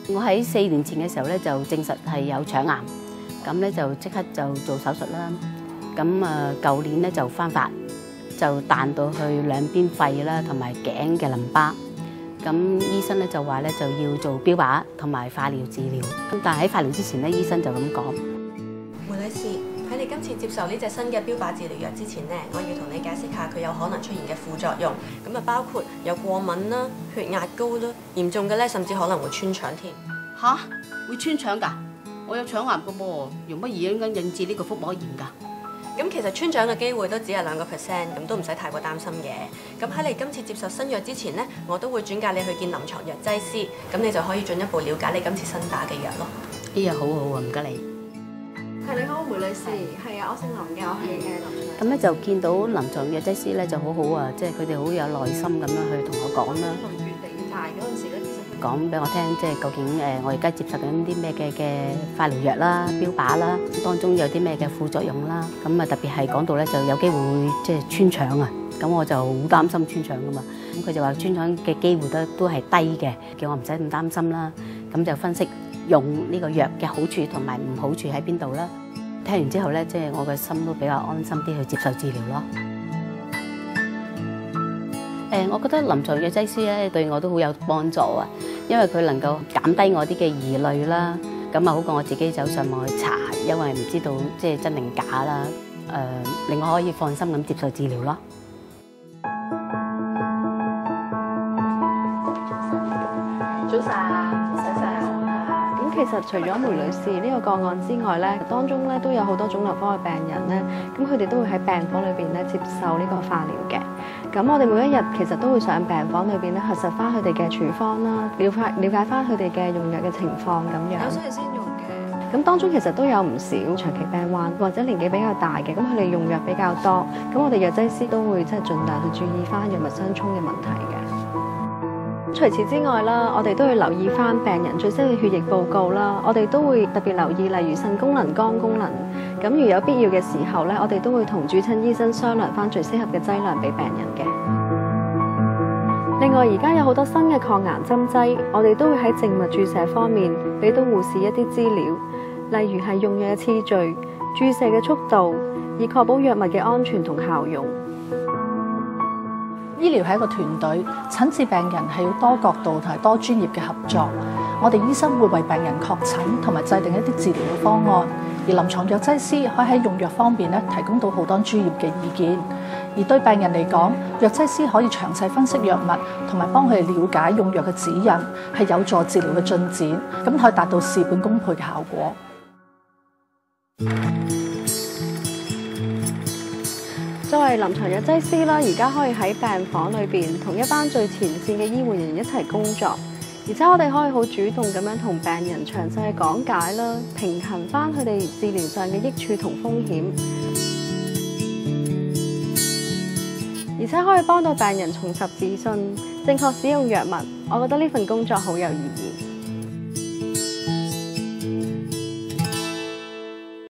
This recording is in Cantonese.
我喺4年前嘅時候咧就證實係有腸癌，咁咧就即刻就做手術啦。咁舊年咧就翻發，就彈到去兩邊肺啦同埋頸嘅淋巴。咁醫生咧就話咧就要做標靶同埋化療治療。咁但係喺化療之前咧，醫生就咁講。 梅女士，喺你今次接受呢隻新嘅標靶治療藥之前呢，我要同你解釋下佢有可能出現嘅副作用。咁啊，包括有過敏啦、血壓高啦，嚴重嘅咧甚至可能會穿腸添。 吓？會穿腸㗎？我有腸癌㗎噃，用乜嘢咁引致呢個腹膜炎㗎？ 咁其實穿腸嘅機會都只係2%，咁都唔使太過擔心嘅。咁喺你今次接受新藥之前呢，我都會轉介你去見臨床藥劑師，咁你就可以進一步了解你今次新打嘅藥咯。 哎呀，好好啊，唔該你。 係你好，梅女士，係啊，我姓林嘅，我係臨床。 咁咧就見到臨床藥劑師咧就好好啊，即係佢哋好有耐心咁樣去同我講啦。 決定大嗰陣時咧，其實講俾我聽，即係究竟我而家接受緊啲咩嘅化療藥啦、標靶啦，當中有啲咩嘅副作用啦。咁啊特別係講到咧就有機會會即係穿腸啊，咁我就好擔心穿腸噶嘛。咁佢就話穿腸嘅機會都係低嘅，叫我唔使咁擔心啦。咁就分析用呢個藥嘅好處同埋唔好處喺邊度啦。聽完之後咧，即係我嘅心都比較安心啲去接受治療咯。我覺得臨床藥劑師咧對我都好有幫助啊，因為佢能夠減低我啲嘅疑慮啦。咁啊好過我自己走上網去查，因為唔知道即係真定假啦。令我可以放心咁接受治療咯。 早晨，咁其實除咗梅女士呢個個案之外咧，當中咧都有好多腫瘤科嘅病人咧，咁佢哋都會喺病房裏邊咧接受呢個化療嘅。咁我哋每一日其實都會上病房裏邊咧核實翻佢哋嘅處方啦，了解翻佢哋嘅用藥嘅情況咁樣。有需要先用嘅。咁當中其實都有唔少長期病患或者年紀比較大嘅，咁佢哋用藥比較多，咁我哋藥劑師都會即係盡量去注意翻藥物相衝嘅問題嘅。除此之外啦，我哋都要留意翻病人最新嘅血液報告啦。我哋都會特別留意，例如腎功能、肝功能。咁如有必要嘅時候咧，我哋都會同主診醫生商量翻最適合嘅劑量俾病人嘅。另外，而家有好多新嘅抗癌針劑，我哋都會喺靜脈注射方面俾到護士一啲資料，例如係用藥嘅次序、注射嘅速度，以確保藥物嘅安全同效用。 醫療係一個團隊，診治病人係要多角度同埋多專業嘅合作。我哋醫生會為病人確診同埋制定一啲治療嘅方案，而臨床藥劑師可以喺用藥方面咧提供到好多專業嘅意見。而對病人嚟講，藥劑師可以詳細分析藥物，同埋幫佢哋了解用藥嘅指引，係有助治療嘅進展，咁可以達到事半功倍嘅效果。 作為臨床藥劑師啦，而家可以喺病房裏邊同一班最前線嘅醫護人員一齊工作，而且我哋可以好主動咁樣同病人詳細講解啦，平衡翻佢哋治療上嘅益處同風險，而且可以幫到病人重拾自信，正確使用藥物。我覺得呢份工作好有意義。